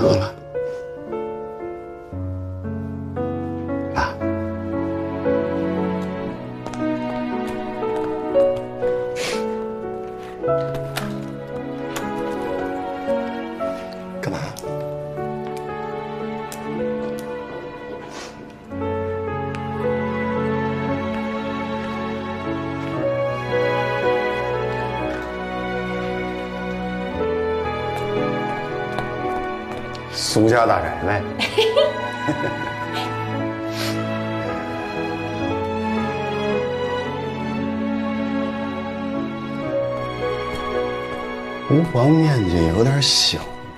了好了，爸，干嘛？苏家大宅呗。厨房面积有点小。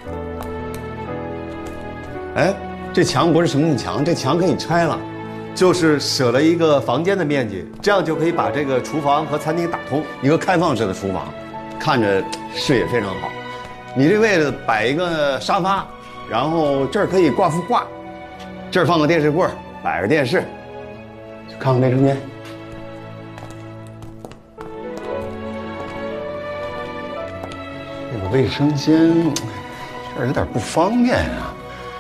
哎，这墙不是承重墙，这墙可以拆了， 就是舍了一个房间的面积，这样就可以把这个厨房和餐厅打通， 一个开放式的厨房，看着视野非常好。你这位置摆一个沙发。然后这儿可以挂幅画，这儿放个电视柜，摆个电视，去看看卫生间。这个卫生间这儿有点不方便啊。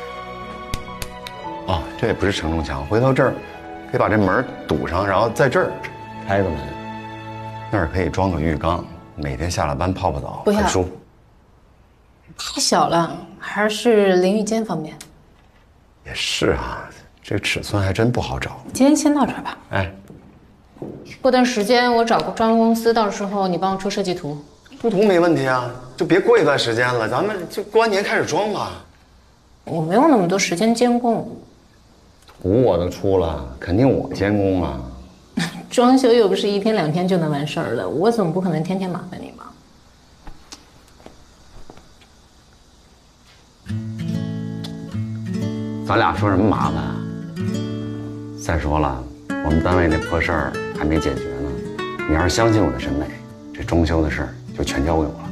哦，这也不是承重墙，回头这儿可以把这门堵上，然后在这儿开个门，那儿可以装个浴缸，每天下了班泡泡澡，很舒服。 太小了，还是淋浴间方便。 也是啊，这个尺寸还真不好找。 今天先到这儿吧。 哎， 过段时间我找个装修公司，到时候你帮我出设计图。 出图没问题啊，就别过一段时间了，咱们就过完年开始装吧。 我没有那么多时间监工。 图我都出了，肯定我监工啊。 装修又不是1天2天就能完事儿的，我总不可能天天麻烦你嘛。 咱俩说什么麻烦啊？再说了，我们单位那破事儿还没解决呢。你要是相信我的审美，这装修的事儿就全交给我了。